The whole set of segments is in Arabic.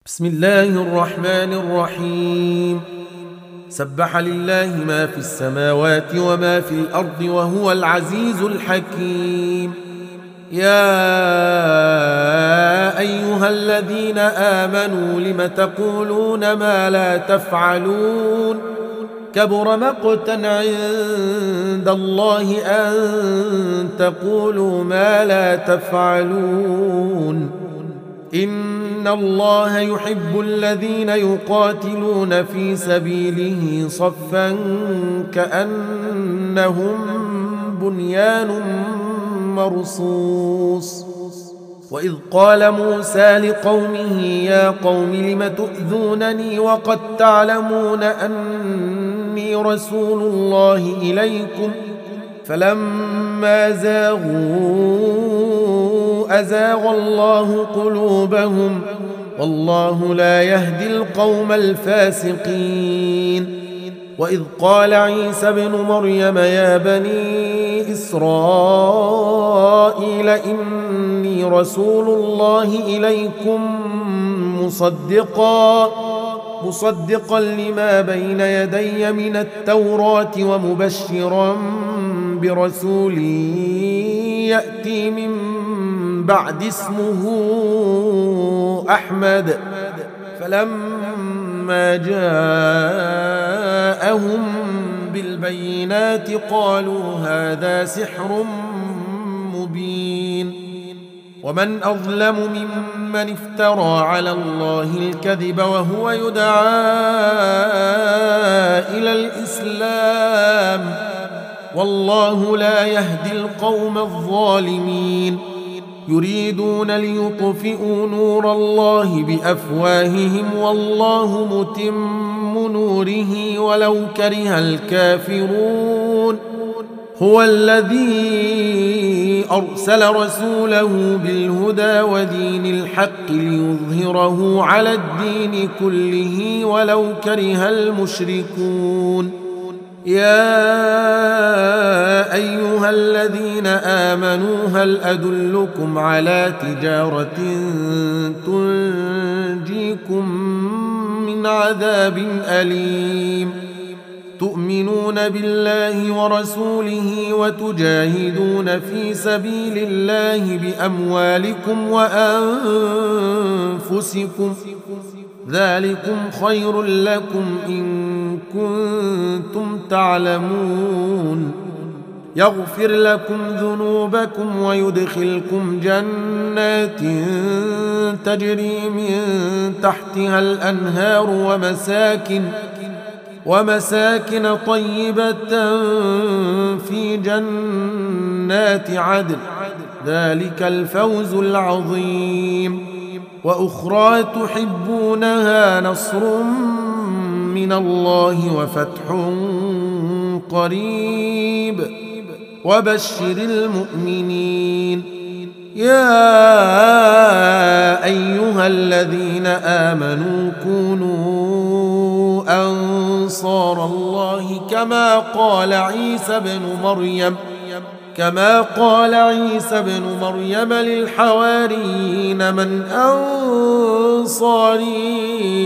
بسم الله الرحمن الرحيم. سبح لله ما في السماوات وما في الأرض وهو العزيز الحكيم. يا أيها الذين آمنوا لم تقولون ما لا تفعلون؟ كبر مقتا عند الله أن تقولوا ما لا تفعلون. إن الله يحب الذين يقاتلون في سبيله صفا كأنهم بنيان مرصوص. وإذ قال موسى لقومه يا قوم لم تؤذونني وقد تعلمون أني رسول الله إليكم فلما زاغوا أزاغ الله قلوبهم والله لا يهدي القوم الفاسقين. وإذ قال عيسى ابن مريم يا بني إسرائيل إني رسول الله إليكم مصدقا لما بين يدي من التوراة ومبشرا برسول يأتي من بعد اسمه أحمد. فلما جاءهم بالبينات قالوا هذا سحر مبين. ومن أظلم ممن افترى على الله الكذب وهو يدعى إلى الإسلام والله لا يهدي القوم الظالمين. يريدون ليطفئوا نور الله بأفواههم والله متم نوره ولو كره الكافرون. هو الذي أرسل رسوله بالهدى ودين الحق ليظهره على الدين كله ولو كره المشركون. يا أيها الذين آمنوا هل أدلكم على تجارة تنجيكم من عذاب أليم؟ تؤمنون بالله ورسوله وتجاهدون في سبيل الله بأموالكم وأنفسكم ذلكم خير لكم إن كنتم تعلمون. يغفر لكم ذنوبكم ويدخلكم جنات تجري من تحتها الأنهار ومساكن طيبة في جنات عدن ذلك الفوز العظيم. وأخرى تحبونها نصر من الله وفتح قريب وبشر المؤمنين. يا أيها الذين آمنوا كونوا أنصار الله كما قال عيسى بن مريم للحواريين من أنصاري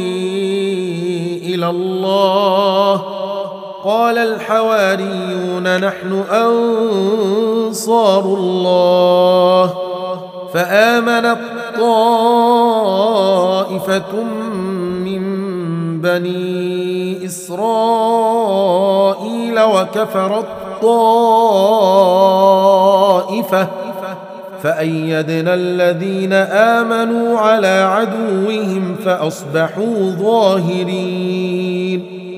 إلى الله قال الحواريون نحن أنصار الله. فآمنت طائفة من بني إسرائيل وكفرت طائفة فأيدنا الذين آمنوا على عدوهم فأصبحوا ظاهرين.